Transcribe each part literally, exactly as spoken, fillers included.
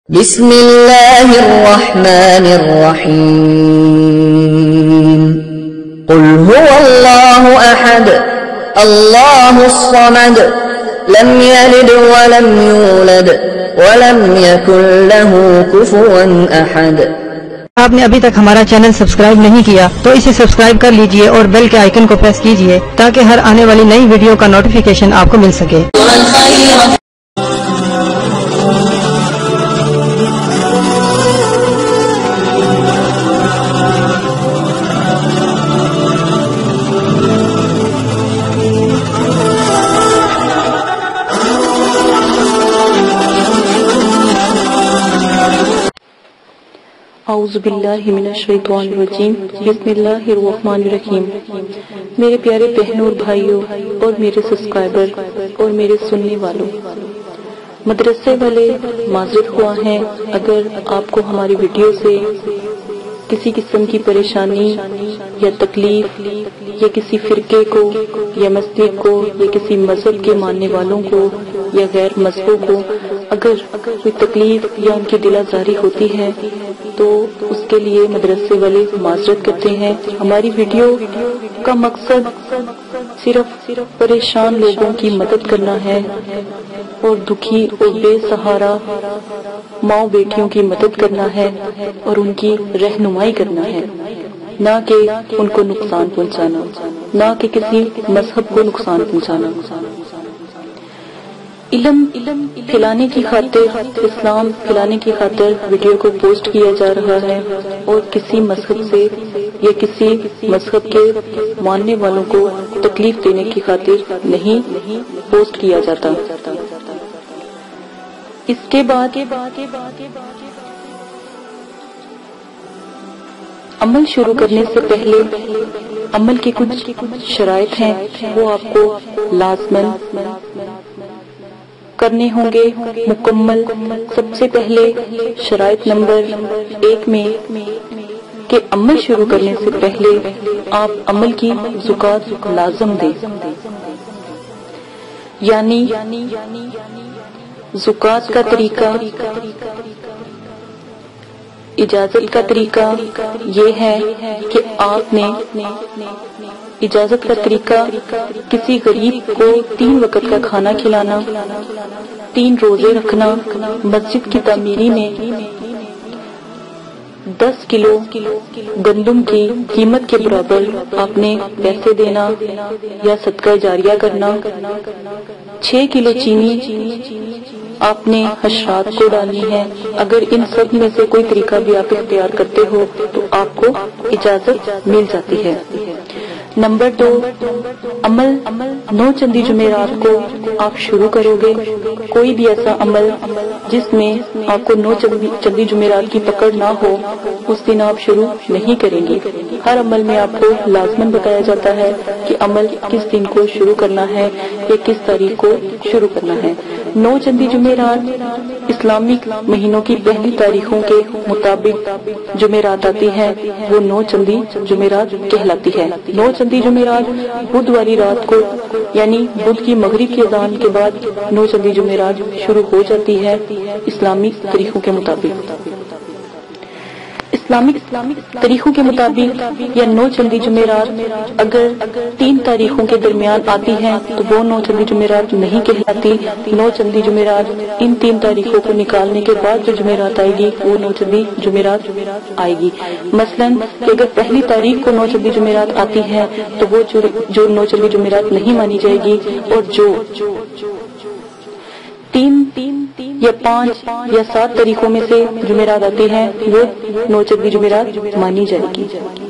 بسم اللہ الرحمن الرحیم قل هو اللہ احد اللہ الصمد لم یلد ولم یولد ولم یکن له کفوا احد۔ آپ نے ابھی تک ہمارا چینل سبسکرائب نہیں کیا تو اسے سبسکرائب کر لیجئے اور بیل کے آئیکن کو پریس کیجئے تاکہ ہر آنے والی نئی ویڈیو کا نوٹیفیکیشن آپ کو مل سکے۔ اعوذ باللہ من الشیطان الرجیم بسم اللہ الرحمن الرحیم۔ میرے پیارے بہنوں اور بھائیوں اور میرے سبسکرائبر اور میرے سننے والوں، مدرسے والے معذرت خواہ ہیں اگر آپ کو ہماری ویڈیو سے کسی قسم کی پریشانی یا تکلیف یا کسی فرقے کو یا مسجد کو یا کسی مذہب کے ماننے والوں کو یا غیر مذہبوں کو اگر کوئی تکلیف یا ان کی دل آزاری ہوتی ہے تو اس کے لیے مدرسے والے معذرت کرتے ہیں۔ ہماری ویڈیو کا مقصد صرف پریشان لوگوں کی مدد کرنا ہے اور دکھی اور بے سہارا ماں بیٹیوں کی مدد کرنا ہے اور ان کی رہنمائی کرنا ہے، نہ کہ ان کو نقصان پہنچانا، نہ کہ کسی مذہب کو نقصان پہنچانا۔ علم پھیلانے کی خاطر، اسلام پھیلانے کی خاطر ویڈیو کو پوسٹ کیا جا رہا ہے اور کسی مذہب سے یا کسی مذہب کے ماننے والوں کو تکلیف دینے کی خاطر نہیں پوسٹ کیا جاتا۔ اس کے بعد عمل شروع کرنے سے پہلے عمل کی کچھ شرائط ہیں، وہ آپ کو لازماً کرنے ہوں گے مکمل۔ سب سے پہلے شرائط نمبر ایک میں کہ عمل شروع کرنے سے پہلے آپ عمل کی زکوٰۃ لازم دیں، یعنی زکوٰۃ کا طریقہ، اجازت کا طریقہ یہ ہے کہ آپ نے اجازت کا طریقہ کسی غریب کو تین وقت کا کھانا کھلانا، تین روزے رکھنا، مسجد کی تعمیری میں دس کلو گندم کی قیمت کے برابر آپ نے پیسے دینا یا صدقہ جاریہ کرنا، چھ کلو چینی آپ نے حشرات کو ڈالنی ہے۔ اگر ان سب میں سے کوئی طریقہ بھی آپ اختیار کرتے ہو تو آپ کو اجازت مل جاتی ہے۔ نمبر دو، عمل نو چندی جمعرات کو آپ شروع کرو گے۔ کوئی بھی ایسا عمل جس میں آپ کو نو چندی جمعرات کی پکڑ نہ ہو اس دن آپ شروع نہیں کریں گے۔ ہر عمل میں آپ کو لازماً بتایا جاتا ہے کہ عمل کس دن کو شروع کرنا ہے یا کس تاریخ کو شروع کرنا ہے۔ نو چندی جمعرات اسلامک مہینوں کی پہلی تاریخوں کے مطابق جمعرات آتی ہے، وہ نو چندی جمعرات کہلاتی ہے۔ نو چندی جمعرات بدھ والی رات کو یعنی بدھ کی مغرب کی اذان کے بعد نو چندی جمعرات شروع ہو جاتی ہے اسلامی طریقوں کے مطابق۔ اسلامک طریقوں کے مطابق یا نو چندی جمعرات اگر تین تاریخوں کے درمیان آتی ہیں تو وہ نو چندی جمعرات نہیں کہلاتی۔ نو چندی جمعرات ان تین تاریخوں کو نکالنے کے بعد جو جمعرات آئے گی وہ نو چندی جمعرات آئے گی۔ مثلاً کہ اگر پہلی تاریخ کو نو چندی جمعرات آتی ہے تو وہ جو نو چندی جمعرات نہیں مانی جائے گی، اور جو تین یا پانچ یا سات طریقوں میں سے جمعرات آتی ہیں وہ نو چندی جمعرات مانی جائے گی۔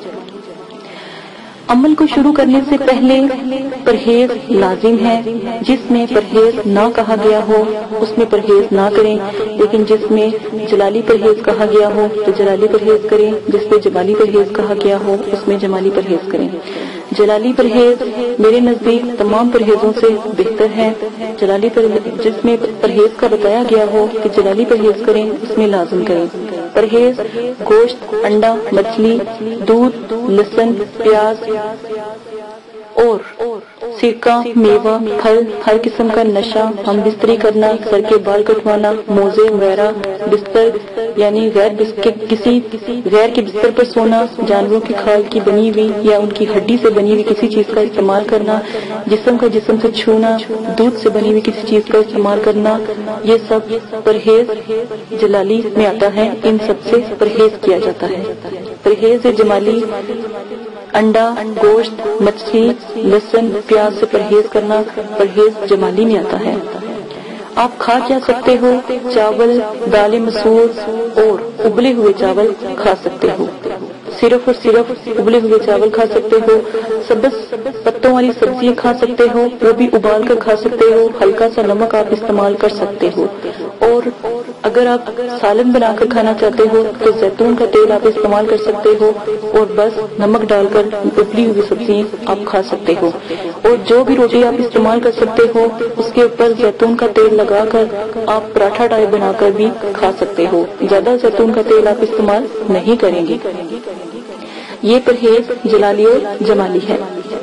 عمل کو شروع کرنے سے پہلے پرہیز لازم ہے۔ جس میں پرہیز نہ کہا گیا ہو اس میں پرہیز نہ کریں، لیکن جس میں جلالی پرہیز کہا گیا ہو تو جلالی پرہیز کریں، جس میں جمالی پرہیز کہا گیا ہو اس میں جمالی پرہیز کریں۔ جلالی پرہیز میرے نزدیک تمام پرہیزوں سے بہتر ہے۔ جلالی پرہیز جس میں پرہیز کا بتایا گیا ہو کہ جلالی پرہیز کریں اس میں لازم کریں۔ پرہیز گوشت، انڈا، مچھلی، دودھ، لہسن، پیاز اور सिरका, मेवा, फल, हर किस्म का नशा, हम बिस्तरी करना, सर के बाल कटवाना, मोजे वगैरह, बिस्तर यानी गैर किसी गैर के बिस्तर पर सोना, जानवरों की खाल की बनी हुई या उनकी हड्डी से बनी हुई किसी चीज का इस्तेमाल करना, जिस्म का जिस्म से छूना, दूध से बनी हुई किसी चीज का इस्तेमाल करना, ये सब परहेज जलाली में आता है। इन सब से परहेज किया जाता है। परहेज जमाली अंडा, गोश्त, मछली, लहसुन, प्याज से परहेज करना परहेज जमाली में आता है। आप खा क्या सकते हो? चावल, दालें मसूर और उबले हुए चावल खा सकते हो। सिर्फ और सिर्फ उबले हुए चावल खा सकते हो। सब्ज पत्तों वाली सब्जियां खा सकते हो, वो भी उबाल कर खा सकते हो। हल्का सा नमक आप इस्तेमाल कर सकते हो। और अगर आप सालन बनाकर खाना चाहते हो तो जैतून का तेल आप इस्तेमाल कर सकते हो और बस नमक डालकर उबली हुई सब्जियां आप खा सकते हो। और जो भी रोटी आप इस्तेमाल कर सकते हो उसके ऊपर जैतून का तेल लगाकर आप पराठा टाइप बनाकर भी खा सकते हो। ज्यादा जैतून का तेल आप इस्तेमाल नहीं करेंगे। ये परहेज जलाली और जमाली है।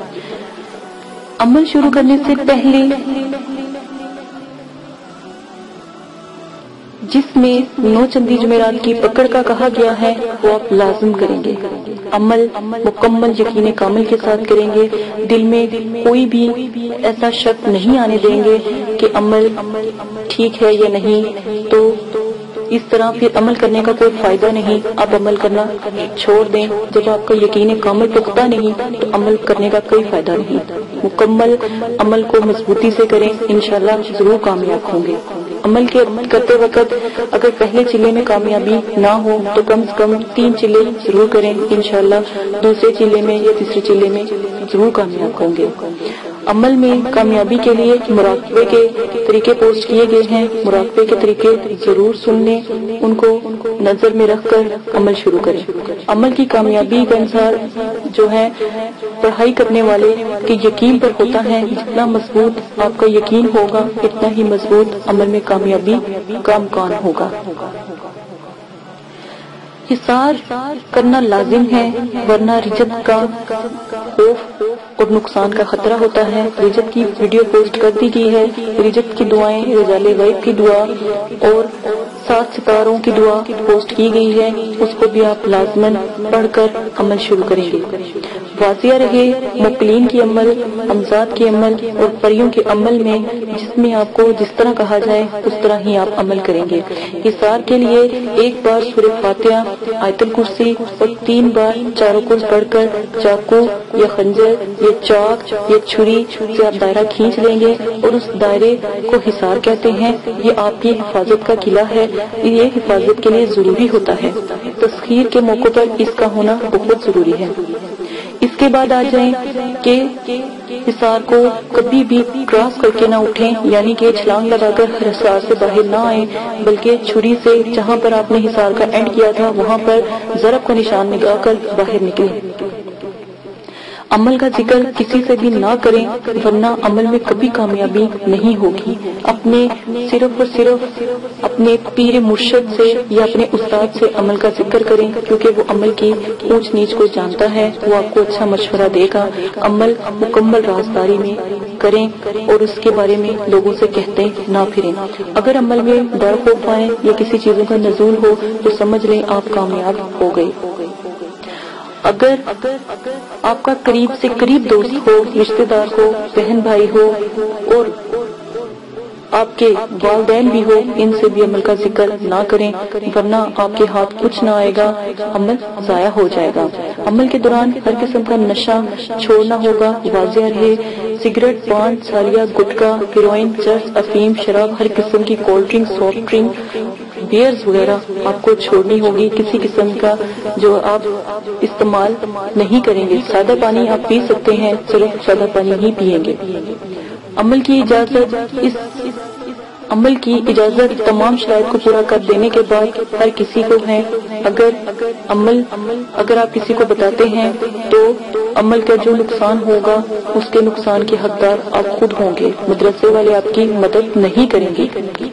अमल शुरू करने से पहले जिसमें नौ चंदी जुमेरात की पकड़ का कहा गया है वो आप लाजिम करेंगे। अमल मुकम्मल यकीन कामिल के साथ करेंगे। दिल में कोई भी ऐसा शक नहीं आने देंगे कि अमल ठीक है या नहीं, तो इस तरह फिर अमल करने का कोई फायदा नहीं। आप अमल करना छोड़ दें। जब आपका यकीन कामिल पुख्ता नहीं तो अमल करने का कोई फायदा नहीं। मुकम्मल अमल को मजबूती से करें, इंशाल्लाह जरूर कामयाब होंगे। अमल के करते वक्त अगर पहले चिल्ले में कामयाबी ना हो तो कम से कम तीन चिल्ले जरूर करें, इंशाल्लाह दूसरे चिल्ले में या तीसरे चिल्ले में जरूर कामयाब होंगे। अमल में कामयाबी के लिए मुराकबे के तरीके पोस्ट किए गए हैं। मुराकबे के तरीके जरूर सुन लें, उनको नजर में रखकर अमल शुरू करें। अमल की कामयाबी के अनुसार जो है पढ़ाई करने वाले के यकीन पर होता है। जितना मजबूत आपका यकीन होगा इतना ही मजबूत अमल में कामयाबी का इम्कान होगा। हिसार करना लाजिम है, वरना रिजत का खौफ और नुकसान का खतरा होता है। रिजत की वीडियो पोस्ट कर दी गई है। रिजत की दुआएं, रजाले गैब की दुआ और सात सितारों की दुआ पोस्ट की गई है, उसको भी आप लाजमन पढ़कर अमल शुरू करेंगे। वाजिया रहे मुकलीन की अमल, अमजाद की अमल और परियों के अमल में, जिसमें आपको जिस तरह कहा जाए उस तरह ही आप अमल करेंगे। हिसार के लिए एक बार सूरह फातिहा, आयतुल कुर्सी और तीन बार चारों कुर्स पढ़कर चाकू या खंजर या चाक या छुरी से आप दायरा खींच लेंगे और उस दायरे को हिसार कहते हैं। ये आपकी हिफाजत का किला है। ये हिफाजत के लिए जरूरी होता है। तस्खीर के मौके पर इसका होना बहुत जरूरी है। इसके बाद आ जाएं कि हिसार को कभी भी क्रॉस करके ना उठें, यानी कि छलांग लगाकर हिसार से बाहर ना आए, बल्कि छुरी से जहां पर आपने हिसार का एंड किया था वहां पर ज़रब का निशान लगाकर बाहर निकलें। अमल का जिक्र किसी से भी ना करें, वरना अमल में कभी कामयाबी नहीं होगी। अपने सिर्फ और सिर्फ अपने पीर मुर्शिद से या अपने उस्ताद से अमल का जिक्र करें, क्योंकि वो अमल की ऊंच नीच को जानता है। वो आपको अच्छा मशवरा देगा। अमल मुकम्मल राजदारी में करें और उसके बारे में लोगों से कहते ना फिरें। अगर अमल में डर खौफ आए या किसी चीजों का नजूल हो तो समझ लें आप कामयाब हो गए। अगर आपका करीब से करीब दोस्त हो, रिश्तेदार हो, बहन भाई हो और आपके वालिदैन भी हो, इनसे भी अमल का जिक्र ना करें, वरना आपके हाथ कुछ ना आएगा, अमल जाया हो जाएगा। अमल के दौरान हर किस्म का नशा छोड़ना होगा। वाजिया रहे सिगरेट, पान, सालिया, गुटखा, हेरोइन, चर्च, अफीम, शराब, हर किस्म की cold drink, soft drink, beers वगैरह आपको छोड़नी होगी। किसी किस्म का जो आप इस्तेमाल नहीं करेंगे। सादा पानी आप पी सकते हैं, सिर्फ सादा पानी ही पिएंगे। अमल की इजाजत इस अमल की इजाजत तमाम शराइत को पूरा कर देने के बाद हर किसी को है। अगर अमल अगर आप किसी को बताते हैं तो अमल का जो नुकसान होगा उसके नुकसान के हकदार आप खुद होंगे। मदरसे वाले आपकी मदद नहीं करेंगे।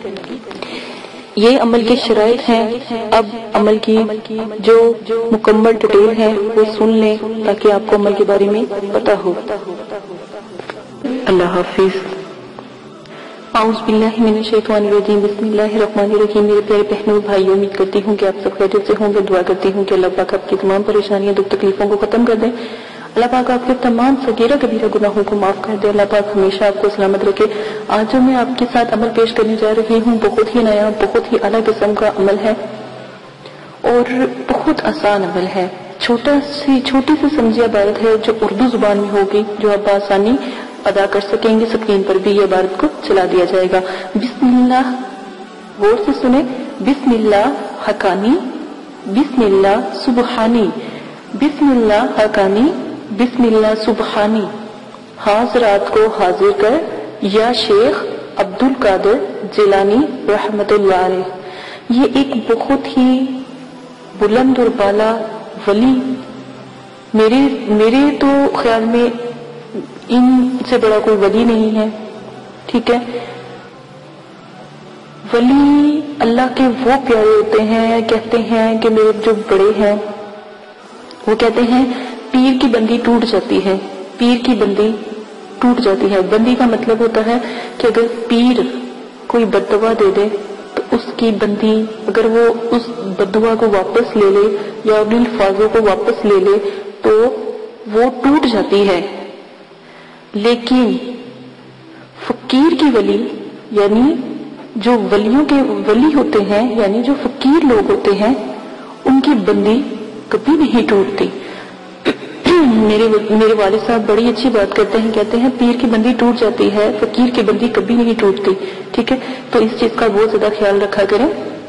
ये अमल की शराइत हैं। अब अमल की जो मुकम्मल डिटेल है वो सुन लें ताकि आपको अमल के बारे में पता हो। اللہ حافظ۔ اعوذ باللہ من الشیطان الرجیم، بسم اللہ الرحمن الرحیم۔ میرے پیارے بہنوں بھائیوں، امید کرتی ہوں کہ آپ سب خیریت سے ہوں گے۔ دعا کرتی ہوں کہ اللہ پاک آپ کی تمام پریشانیاں دکھ تکلیفوں کو ختم کر دے، اللہ پاک آپ کے تمام صغیرہ کبیرہ گناہوں کو معاف کر دے، اللہ پاک ہمیشہ آپ کو سلامت رکھے۔ آج جو میں آپ کے ساتھ عمل پیش کرنے جا رہی ہوں بہت ہی نیا، بہت ہی اعلیٰ قسم کا عمل ہے اور بہت آسان عمل ہے۔ چھوٹا سی چھوٹی سی سمجھی عبارت ہے جو اردو زبان میں ہوگی، جو آپ بآسانی ادا کر سکیں گے۔ سکرین پر بھی یہ عبارت کو چلا دیا جائے گا۔ بسم اللہ، غور سے سنیں، بسم اللہ حقانی، بسم اللہ سبحانی، بسم اللہ حقانی، بسم اللہ سبحانی، حاضرات کو حاضر کر یا شیخ عبد القادر جیلانی رحمت اللہ علیہ۔ یہ ایک بہت ہی بلند اور بالا ولی، میرے میرے تو خیال میں ان سے بڑا کوئی ولی نہیں ہے، ٹھیک ہے۔ ولی اللہ کے وہ پیارے ہوتے ہیں، کہتے ہیں کہ میرے جو بڑے ہیں وہ کہتے ہیں پیر کی بندی ٹوٹ جاتی ہے، پیر کی بندی ٹوٹ جاتی ہے۔ بندی کا مطلب ہوتا ہے کہ اگر پیر کوئی بددعا دے دے تو اس کی بندی، اگر وہ اس بددعا کو واپس لے لے یا ان الفاظوں کو واپس لے لے تو وہ ٹوٹ جاتی ہے۔ لیکن فقیر کی ولی، یعنی جو ولیوں کے ولی ہوتے ہیں، یعنی جو فقیر لوگ ہوتے ہیں، ان کی بندی کبھی نہیں ٹوٹتی۔ میرے میرے والد صاحب بڑی اچھی بات کرتے ہیں، کہتے ہیں پیر کی بندی ٹوٹ جاتی ہے، فقیر کی بندی کبھی نہیں ٹوٹتی، ٹھیک ہے۔ تو اس چیز کا بہت زیادہ خیال رکھا کریں۔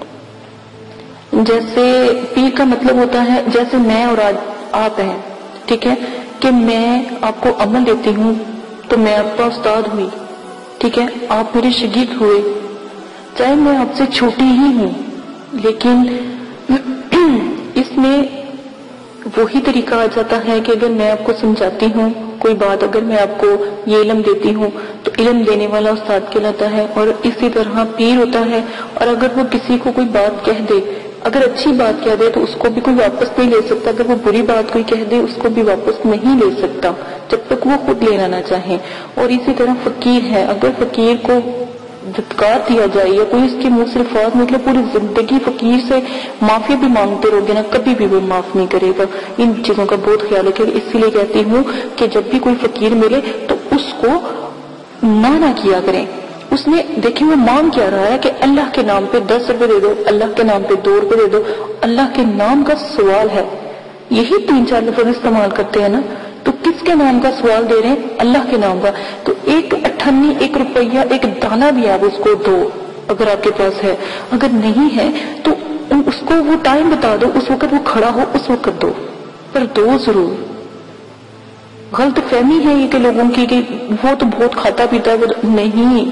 جیسے پیر کا مطلب ہوتا ہے، جیسے میں اور آج آپ ہیں، ٹھیک ہے، کہ میں آپ کو عمل دیتی ہوں تو میں آپ کا استاد ہوئی، ٹھیک ہے، آپ میرے شاگرد ہوئے، چاہے میں آپ سے چھوٹی ہی ہوں، لیکن اس میں وہی طریقہ آ جاتا ہے کہ اگر میں آپ کو سمجھاتی ہوں کوئی بات، اگر میں آپ کو یہ علم دیتی ہوں تو علم دینے والا استاد کہلاتا ہے، اور اسی طرح پیر ہوتا ہے۔ اور اگر وہ کسی کو کوئی بات کہہ دے، اگر اچھی بات کہہ دے تو اس کو بھی کوئی واپس نہیں لے سکتا، اگر وہ بری بات کوئی کہہ دے اس کو بھی واپس نہیں لے سکتا جب تک وہ خود لینا نہ چاہے۔ اور اسی طرح فقیر ہے، اگر فقیر کو دھتکار دیا جائے یا کوئی اس کے منہ سے الفاظ نکلے، پوری زندگی فقیر سے معافی بھی مانگتے رہو گے نا، کبھی بھی وہ معاف نہیں کرے گا۔ ان چیزوں کا بہت خیال رکھے۔ اسی لیے کہتی ہوں کہ جب بھی کوئی فقیر ملے تو اس کو منع کیا کریں۔ اس نے دیکھیں وہ مانگ کیا رہا ہے کہ اللہ کے نام پہ دس روپے دے دو، اللہ کے نام پہ دو روپے دے دو، اللہ کے نام کا سوال ہے۔ یہی تین چار لفظ استعمال کرتے ہیں نا، تو کس کے نام کا سوال دے رہے ہیں؟ اللہ کے نام کا۔ تو ایک اٹھنی، ایک روپیہ، ایک دانہ بھی آپ اس کو دو اگر آپ کے پاس ہے، اگر نہیں ہے تو اس کو وہ ٹائم بتا دو، اس وقت وہ کھڑا ہو اس وقت دو، پر دو ضرور۔ غلط فہمی ہے یہ کہ لوگوں کی کہ وہ تو بہت کھاتا پیتا ہے، وہ نہیں،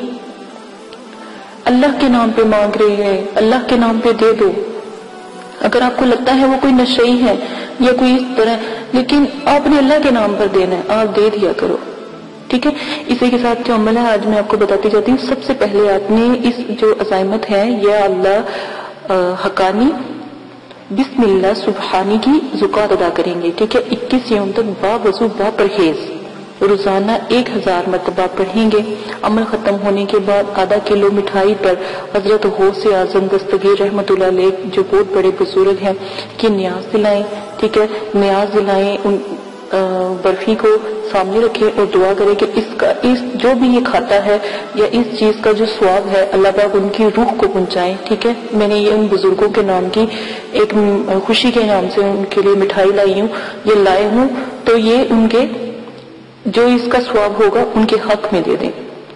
اللہ کے نام پہ مانگ رہے ہیں، اللہ کے نام پہ دے دو۔ اگر آپ کو لگتا ہے وہ کوئی نشئی ہے یا کوئی اس طرح، لیکن آپ نے اللہ کے نام پر دینا ہے، آپ دے دیا کرو، ٹھیک ہے۔ اسی کے ساتھ جو عمل ہے آج میں آپ کو بتاتی جاتی ہوں۔ سب سے پہلے آپ نے اس جو عزائمت ہے یا اللہ حقانی بسم اللہ سبحانی کی زکات ادا کریں گے، ٹھیک ہے۔ اکیس یوم تک با وضو با پرہیز روزانہ ایک ہزار مرتبہ پڑھیں گے۔ عمل ختم ہونے کے بعد آدھا کلو مٹھائی پر حضرت غوث اعظم دستگیر رحمت اللہ علیہ جو بہت بڑے بزرگ ہیں کہ نیاز دلائیں، ٹھیک ہے، نیاز دلائیں، ان برفی کو سامنے رکھیں اور دعا کریں کہ اس کا اس جو بھی یہ کھاتا ہے یا اس چیز کا جو ثواب ہے اللہ پاک ان کی روح کو پہنچائیں، ٹھیک ہے۔ میں نے یہ ان بزرگوں کے نام کی ایک خوشی کے نام سے ان کے لیے مٹھائی لائی ہوں، یہ لائے ہوں، تو یہ ان کے جو اس کا ثواب ہوگا ان کے حق میں دے دیں،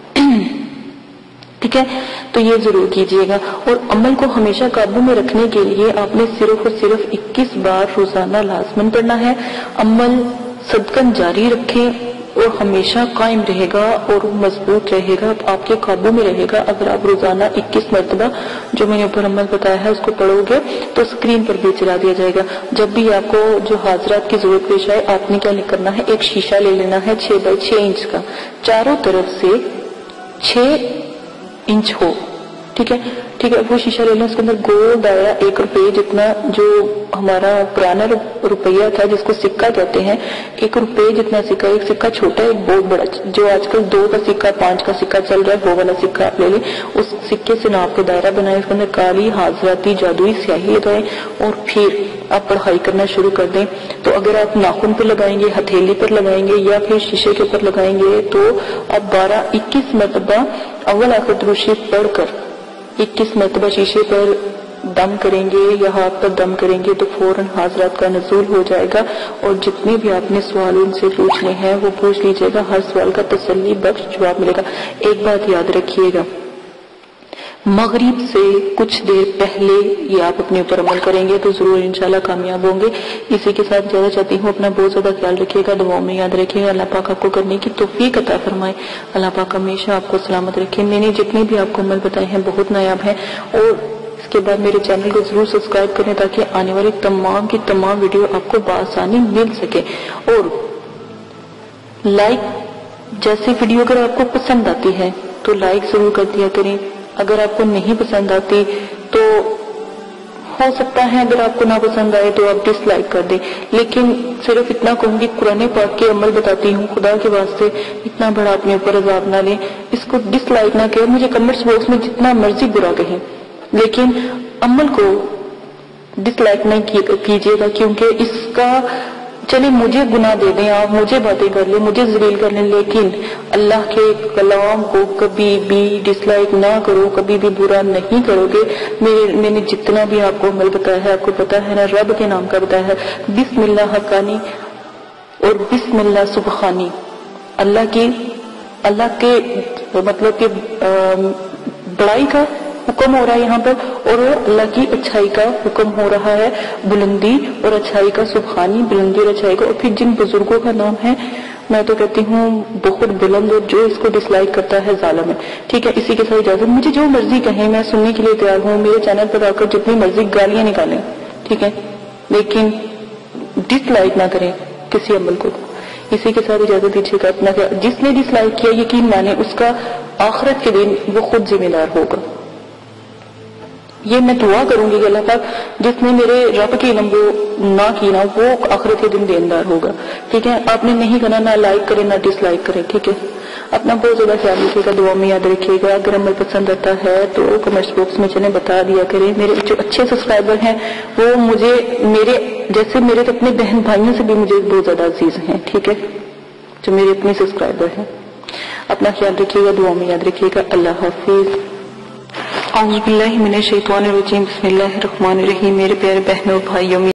ٹھیک ہے۔ تو یہ ضرور کیجئے گا۔ اور عمل کو ہمیشہ قابو میں رکھنے کے لیے آپ نے صرف اور صرف اکیس بار روزانہ لازمن پڑھنا ہے۔ عمل صدقن جاری رکھیں اور ہمیشہ قائم رہے گا اور مضبوط رہے گا، آپ کے قابو میں رہے گا اگر آپ روزانہ اکیس مرتبہ جو میں نے اوپر عمل بتایا ہے اس کو پڑھو گے تو اسکرین پر بھی چلا دیا جائے گا۔ جب بھی آپ کو جو حاضرات کی ضرورت پیش آئے آپ نے کیا کرنا ہے، ایک شیشہ لے لینا ہے چھ بائی چھ انچ کا، چاروں طرف سے چھ انچ ہو، ٹھیک ہے ٹھیک ہے وہ شیشہ لے لیں، اس کے اندر گول دائرہ ایک روپے جتنا، جو ہمارا پرانا روپیہ تھا جس کو سکہ کہتے ہیں، ایک روپے جتنا سکہ، ایک سکہ چھوٹا ہے ایک بہت بڑا، جو آج کل دو کا سکہ پانچ کا سکہ چل رہا ہے وہ والا سکہ آپ لے لیں، اس سکے سے ناپ کے دائرہ بنائیں، اس کے اندر کالی حاضراتی جادوئی سیاہی لگائیں اور پھر آپ پڑھائی کرنا شروع کر دیں۔ تو اگر آپ ناخن پر لگائیں گے، ہتھیلی پر لگائیں گے یا پھر شیشے کے اوپر لگائیں گے تو آپ بارہ اکیس مرتبہ اول آخر درود شریف پڑھ کر اکیس مرتبہ شیشے پر دم کریں گے یا ہاتھ پر دم کریں گے تو فوراً حاضرات کا نزول ہو جائے گا، اور جتنے بھی آپ نے سوال ان سے پوچھنے ہیں وہ پوچھ لیجیے گا، ہر سوال کا تسلی بخش جواب ملے گا۔ ایک بات یاد رکھیے گا، مغرب سے کچھ دیر پہلے یہ آپ اپنے اوپر عمل کریں گے تو ضرور انشاءاللہ کامیاب ہوں گے۔ اسی کے ساتھ زیادہ چاہتی ہوں اپنا بہت زیادہ خیال رکھیے گا، دعاؤں میں یاد رکھیے گا، اللہ پاک آپ کو کرنے کی توفیق عطا فرمائے، اللہ پاک ہمیشہ آپ کو سلامت رکھے۔ میں نے جتنے بھی آپ کو عمل بتائے ہیں بہت نایاب ہیں، اور اس کے بعد میرے چینل کو ضرور سبسکرائب کریں تاکہ آنے والی تمام کی تمام ویڈیو آپ کو بآسانی مل سکے، اور لائک جیسی ویڈیو اگر آپ کو پسند آتی ہے تو لائک ضرور کر دیا کریں، اگر آپ کو نہیں پسند آتی تو ہو سکتا ہے اگر آپ کو نہ پسند آئے تو آپ ڈس لائک کر دیں، لیکن صرف اتنا کہوں گی قرآن پاک کے عمل بتاتی ہوں، خدا کے واسطے اتنا بڑا اپنے اوپر عذاب نہ لیں، اس کو ڈس لائک نہ کریں، مجھے کمنٹس باکس میں جتنا مرضی برا کہیں لیکن عمل کو ڈس لائک نہیں کیجیے گا، کیونکہ اس کا چلے مجھے گناہ دے دیں آپ، مجھے باتیں کر لیں، مجھے ذلیل کر لیں، لیکن اللہ کے کلام کو کبھی بھی ڈس لائک نہ کرو، کبھی بھی برا نہیں کرو گے۔ میرے میں نے جتنا بھی آپ کو عمل بتایا ہے آپ کو پتا ہے نا، رب کے نام کا بتایا ہے، بسم اللہ حقانی اور بسم اللہ سبحانی، اللہ کی اللہ کے مطلب کہ بڑائی کا حکم ہو رہا ہے یہاں پر، اور اللہ کی اچھائی کا حکم ہو رہا ہے، بلندی اور اچھائی کا، سبحانی بلندی اور اچھائی کا، اور پھر جن بزرگوں کا نام ہے میں تو کہتی ہوں بہت بلند، اور جو اس کو ڈس لائک کرتا ہے ظالم ہے۔ ٹھیک ہے، اسی کے ساتھ اجازت، مجھے جو مرضی کہیں میں سننے کے لیے تیار ہوں، میرے چینل پر آ کر جتنی مرضی گالیاں نکالیں، ٹھیک ہے، لیکن ڈس لائک نہ کریں کسی عمل کو۔ اسی کے ساتھ اجازت دیجیے گا، اپنا جس نے ڈس لائک کیا یقین مانے اس کا آخرت کے دن وہ خود ذمہ دار ہوگا۔ یہ میں دعا کروں گی کہ اللہ پاک جس نے میرے رب کی علم کو نہ کی نا وہ آخرت کے دن دیندار ہوگا۔ ٹھیک ہے، آپ نے نہیں کرنا، نہ لائک کرے نہ ڈس لائک کرے، ٹھیک ہے، اپنا بہت زیادہ خیال رکھیے گا، دعا میں یاد رکھیے گا، اگر عمل پسند آتا ہے تو کمنٹس باکس میں چلیں بتا دیا کریں۔ میرے جو اچھے سبسکرائبر ہیں وہ مجھے میرے جیسے میرے اپنے بہن بھائیوں سے بھی مجھے بہت زیادہ عزیز ہیں، ٹھیک ہے، جو میرے اپنے سبسکرائبر ہیں۔ اپنا خیال رکھیے گا، دعا میں یاد رکھیے گا، اللہ حافظ۔ اعوذ باللہ من الشیطان الرجیم، بسم اللہ الرحمن الرحیم۔ میرے پیارے بہنوں اور بھائیوں،